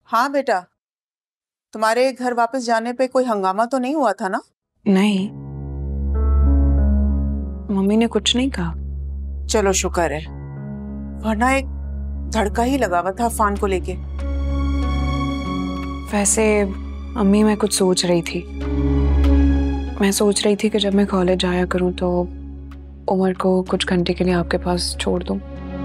हाँ बेटा, तुम्हारे घर वापस जाने पे कोई हंगामा तो नहीं हुआ था ना? नहीं, मम्मी ने कुछ नहीं कहा। चलो शुक्र है, वरना एक धड़का ही लगा हुआ था अफान को लेके। वैसे अम्मी, मैं कुछ सोच रही थी। मैं सोच रही थी कि जब मैं कॉलेज आया करूं तो उमर को कुछ घंटे के लिए आपके पास छोड़ दूं।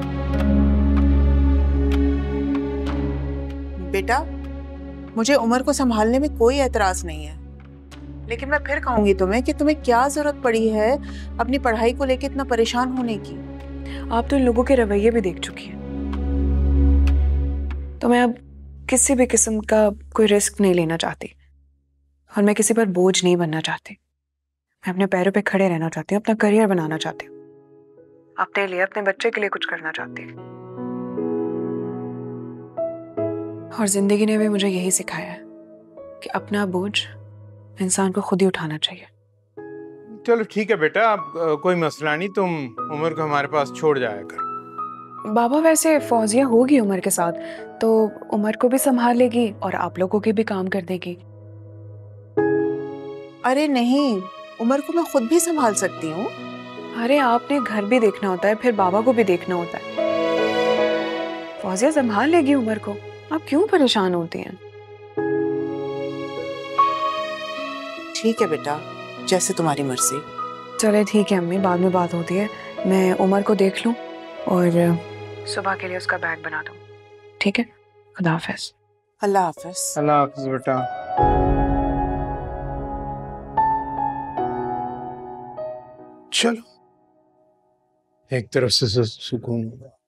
बेटा, मुझे उमर को संभालने में कोई एतराज नहीं है, लेकिन मैं फिर कहूंगी तुम्हें कि तुम्हें क्या जरूरत पड़ी है अपनी पढ़ाई को लेके इतना परेशान होने की। आप तो इन लोगों के रवैये भी देख चुकी हैं, तो मैं अब किसी भी किस्म का कोई रिस्क नहीं लेना चाहती और मैं किसी पर बोझ नहीं बनना चाहती। मैं अपने पैरों पे खड़े रहना चाहती हूँ, अपना करियर बनाना चाहती हूँ, अपने लिए, अपने बच्चे के लिए कुछ करना चाहती हूँ। और जिंदगी ने भी मुझे यही सिखाया है कि अपना बोझ इंसान को खुद ही उठाना चाहिए। चलो ठीक है बेटा, अब कोई मसला नहीं, तुम उमर को हमारे पास छोड़ जाया कर। बाबा, वैसे फौजिया होगी उमर के साथ तो उमर को भी संभाल लेगी और आप लोगों के भी काम कर देगी। अरे नहीं, उमर को मैं खुद भी संभाल सकती हूँ। अरे आपने घर भी देखना होता है, फिर बाबा को भी देखना होता है। फौजिया संभाल लेगी उमर को, आप क्यों परेशान होती हैं? ठीक है बेटा, जैसे तुम्हारी मर्जी। चले ठीक है अम्मी, बाद में बात होती है। मैं उमर को देख लूं और सुबह के लिए उसका बैग बना दूं। ठीक है, खुदा हाफिज। अल्लाह हाफिज। अल्लाह हाफिज बेटा। चलो, एक तरफ से सुकून।